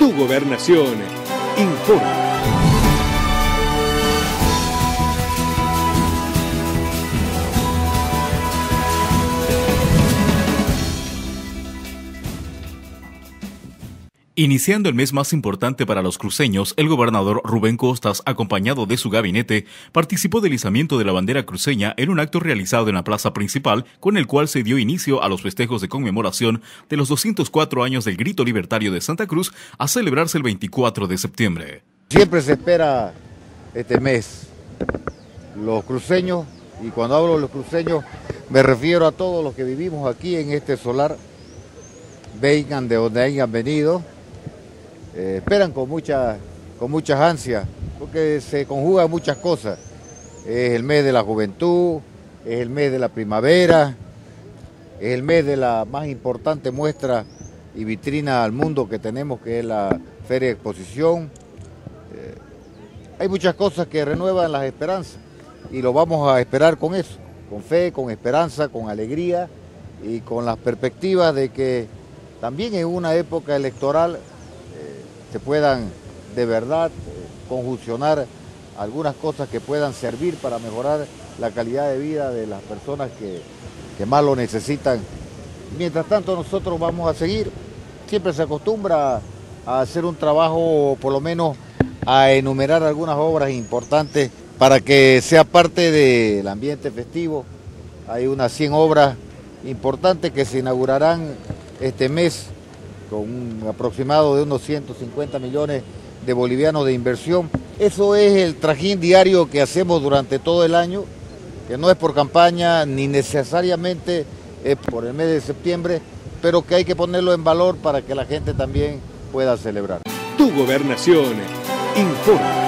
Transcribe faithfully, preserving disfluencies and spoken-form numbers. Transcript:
Tu Gobernación informa. Iniciando el mes más importante para los cruceños, el gobernador Rubén Costas, acompañado de su gabinete, participó del izamiento de la bandera cruceña en un acto realizado en la plaza principal, con el cual se dio inicio a los festejos de conmemoración de los doscientos cuatro años del Grito Libertario de Santa Cruz, a celebrarse el veinticuatro de septiembre. Siempre se espera este mes, los cruceños, y cuando hablo de los cruceños me refiero a todos los que vivimos aquí en este solar, vengan de donde hayan venido. Eh, esperan con, mucha, con muchas ansias, porque se conjugan muchas cosas. Es el mes de la juventud, es el mes de la primavera, es el mes de la más importante muestra y vitrina al mundo que tenemos, que es la Feria de Exposición. Eh, hay muchas cosas que renuevan las esperanzas y lo vamos a esperar con eso, con fe, con esperanza, con alegría y con las perspectivas de que también en una época electoral se puedan de verdad eh, conjuncionar algunas cosas que puedan servir para mejorar la calidad de vida de las personas que, que más lo necesitan. Mientras tanto nosotros vamos a seguir, siempre se acostumbra a hacer un trabajo, por lo menos a enumerar algunas obras importantes para que sea parte del ambiente festivo. Hay unas cien obras importantes que se inaugurarán este mes, con un aproximado de unos ciento cincuenta millones de bolivianos de inversión. Eso es el trajín diario que hacemos durante todo el año, que no es por campaña ni necesariamente es por el mes de septiembre, pero que hay que ponerlo en valor para que la gente también pueda celebrar. Tu Gobernación informa.